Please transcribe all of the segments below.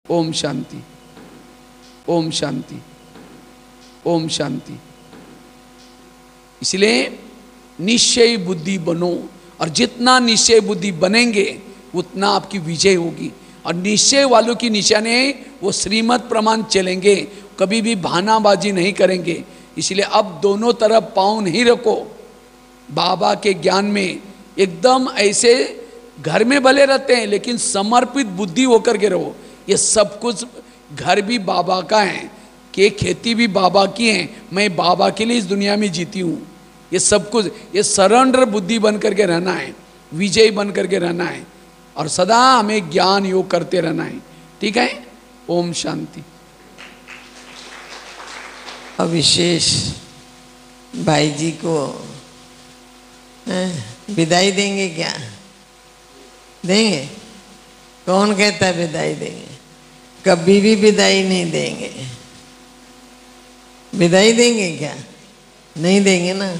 ओम शांति, ओम शांति, ओम शांति। इसलिए निश्चय बुद्धि बनो, और जितना निश्चय बुद्धि बनेंगे उतना आपकी विजय होगी। और निश्चय वालों की निशानी है वो श्रीमत प्रमाण चलेंगे, कभी भी बहानाबाजी नहीं करेंगे। इसलिए अब दोनों तरफ पाँव नहीं रखो, बाबा के ज्ञान में एकदम ऐसे घर में भले रहते हैं लेकिन समर्पित बुद्धि होकर के रहो। ये सब कुछ घर भी बाबा का है, कि खेती भी बाबा की है, मैं बाबा के लिए इस दुनिया में जीती हूँ। ये सब कुछ, ये सरेंडर बुद्धि बन करके रहना है, विजय बन करके रहना है, और सदा हमें ज्ञान योग करते रहना है। ठीक है, ओम शांति। और विशेष भाई जी को विदाई देंगे क्या? देंगे? कौन कहता है विदाई देंगे? कभी भी विदाई नहीं देंगे। विदाई देंगे क्या? नहीं देंगे ना।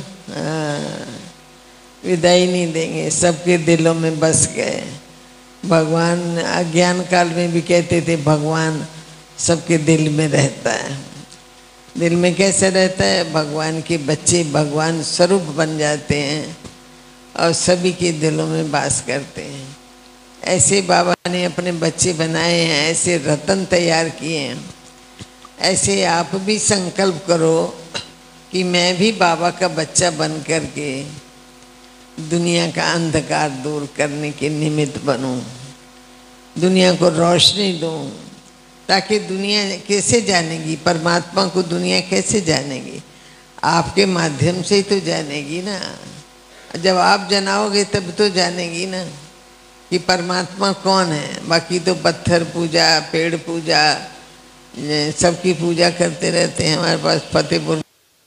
विदाई नहीं देंगे, सबके दिलों में बस गए। भगवान अज्ञान काल में भी कहते थे भगवान सबके दिल में रहता है। दिल में कैसे रहता है? भगवान के बच्चे भगवान स्वरूप बन जाते हैं और सभी के दिलों में वास करते हैं। ऐसे बाबा ने अपने बच्चे बनाए हैं, ऐसे रतन तैयार किए हैं। ऐसे आप भी संकल्प करो कि मैं भी बाबा का बच्चा बन करके दुनिया का अंधकार दूर करने के निमित्त बनूं, दुनिया को रोशनी दूं, ताकि दुनिया कैसे जानेगी परमात्मा को? दुनिया कैसे जानेगी? आपके माध्यम से ही तो जानेगी ना। जब आप जनाओगे तब तो जानेगी ना कि परमात्मा कौन है। बाकी तो पत्थर पूजा, पेड़ पूजा, सबकी पूजा करते रहते हैं। हमारे पास फतेहपुर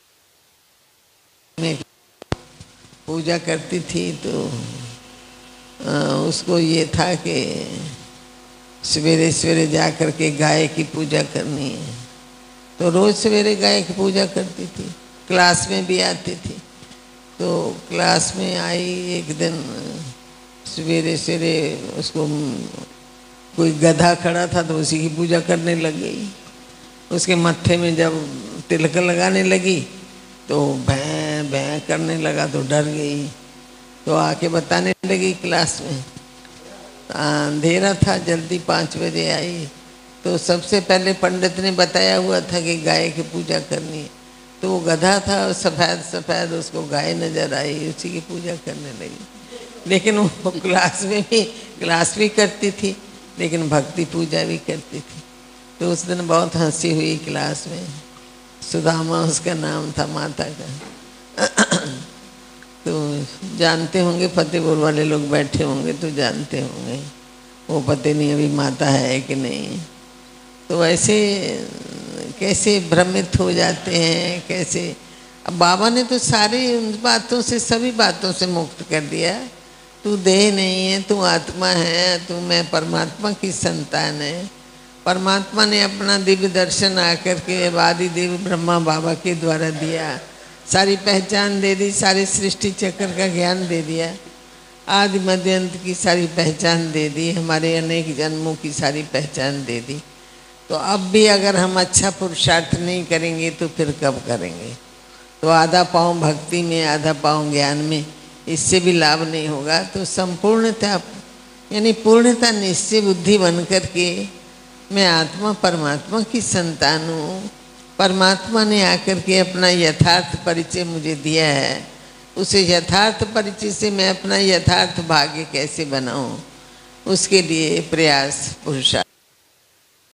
में पूजा करती थी तो उसको ये था कि सवेरे सवेरे जा कर के गाय की पूजा करनी है, तो रोज़ सवेरे गाय की पूजा करती थी। क्लास में भी आती थी, तो क्लास में आई एक दिन सवेरे सवेरे, उसको कोई गधा खड़ा था तो उसी की पूजा करने लग गई। उसके मत्थे में जब तिलक लगाने लगी तो भैं भैं करने लगा, तो डर गई। तो आके बताने लगी क्लास में। अंधेरा था, जल्दी 5 बजे आई, तो सबसे पहले पंडित ने बताया हुआ था कि गाय की पूजा करनी है। तो वो गधा था और सफ़ेद सफ़ेद उसको गाय नजर आई, उसी की पूजा करने लगी। लेकिन वो क्लास भी करती थी, लेकिन भक्ति पूजा भी करती थी। तो उस दिन बहुत हंसी हुई क्लास में। सुदामा उसका नाम था, माता का। तो जानते होंगे, फतेहपुर वाले लोग बैठे होंगे तो जानते होंगे। वो पता नहीं अभी माता है कि नहीं। तो ऐसे कैसे भ्रमित हो जाते हैं, कैसे। अब बाबा ने तो सारी उन बातों से, सभी बातों से मुक्त कर दिया। तू देह नहीं है, तू आत्मा है, तू मैं परमात्मा की संतान है। परमात्मा ने अपना दिव्य दर्शन आकर के आदि देव ब्रह्मा बाबा के द्वारा दिया, सारी पहचान दे दी, सारी सृष्टि चक्र का ज्ञान दे दिया, आदि मध्य अंत की सारी पहचान दे दी, हमारे अनेक जन्मों की सारी पहचान दे दी। तो अब भी अगर हम अच्छा पुरुषार्थ नहीं करेंगे तो फिर कब करेंगे? तो आधा पाँव भक्ति में, आधा पाँव ज्ञान में, इससे भी लाभ नहीं होगा। तो संपूर्णता यानी पूर्णता निश्चय बुद्धि बन कर के मैं आत्मा परमात्मा की संतान हूँ। परमात्मा ने आकर के अपना यथार्थ परिचय मुझे दिया है। उसे यथार्थ परिचय से मैं अपना यथार्थ भाग्य कैसे बनाऊँ, उसके लिए प्रयास पुरुषार्थ